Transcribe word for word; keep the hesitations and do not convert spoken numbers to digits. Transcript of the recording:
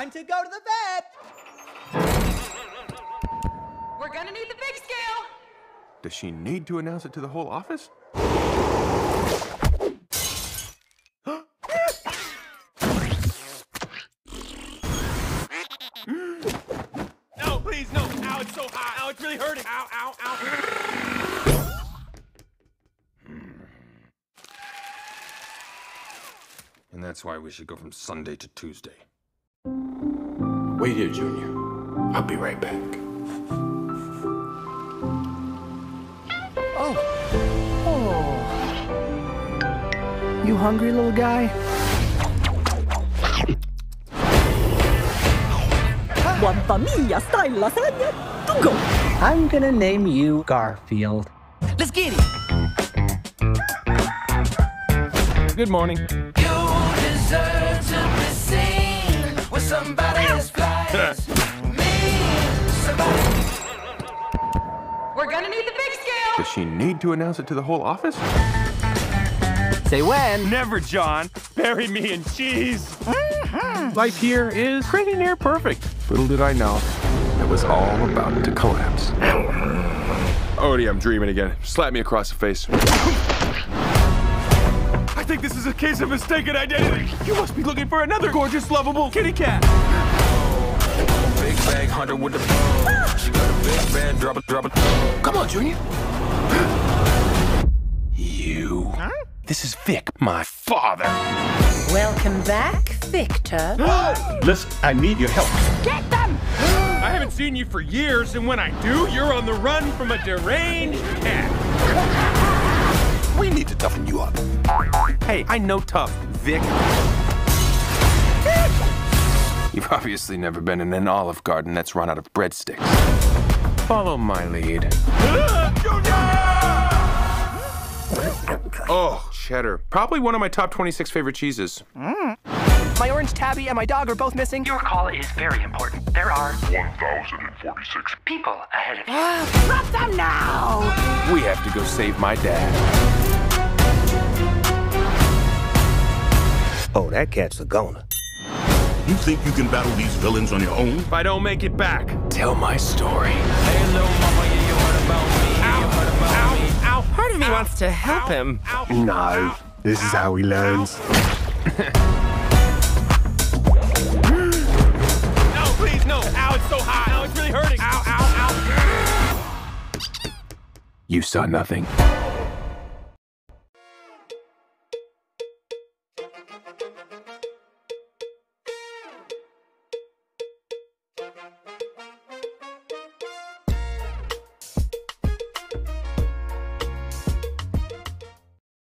time to go to the vet. We're gonna need the big scale. Does she need to announce it to the whole office? No, please, no. Ow, it's so hot. Ow, it's really hurting. Ow, ow, ow. And that's why we should go from Sunday to Tuesday. Wait here, Junior. I'll be right back. Oh. Oh. You hungry, little guy? Mamma mia, style lasagna, to go. I'm gonna name you Garfield. Let's get it. Good morning. You deserve to be seen with somebody as fly as me. Somebody. We're gonna need the big scale. Does she need to announce it to the whole office? Say when. Never, John. Bury me in cheese. Life here is pretty near perfect. Little did I know, it was all about to collapse. Odie, I'm dreaming again. Slap me across the face. I think this is a case of mistaken identity. You must be looking for another gorgeous, lovable kitty cat. Big bag hunter with the bow. She got a big bad drop it, drop it. Come on, Junior. You. Huh? This is Vic, my father. Welcome back, Victor. Listen, I need your help. Get them! I haven't seen you for years, and when I do, you're on the run from a deranged cat. We need to toughen you up. Hey, I know tough, Vic. You've obviously never been in an Olive Garden that's run out of breadsticks. Follow my lead. Oh, cheddar. Probably one of my top twenty-six favorite cheeses. Mm. My orange tabby and my dog are both missing. Your call is very important. There are one thousand forty-six people ahead of you. Drop them now! We have to go save my dad. Oh, that cat's a goner. You think you can battle these villains on your own? If I don't make it back. Tell my story. Hey, little mama, yeah, you heard about me. Ow, You heard about ow, me. ow. Part of me ow, wants to help ow, him. Ow, No, ow, this is how he learns. No, please, no. Ow, it's so hot. Ow, it's really hurting. Ow, ow, ow. You saw nothing.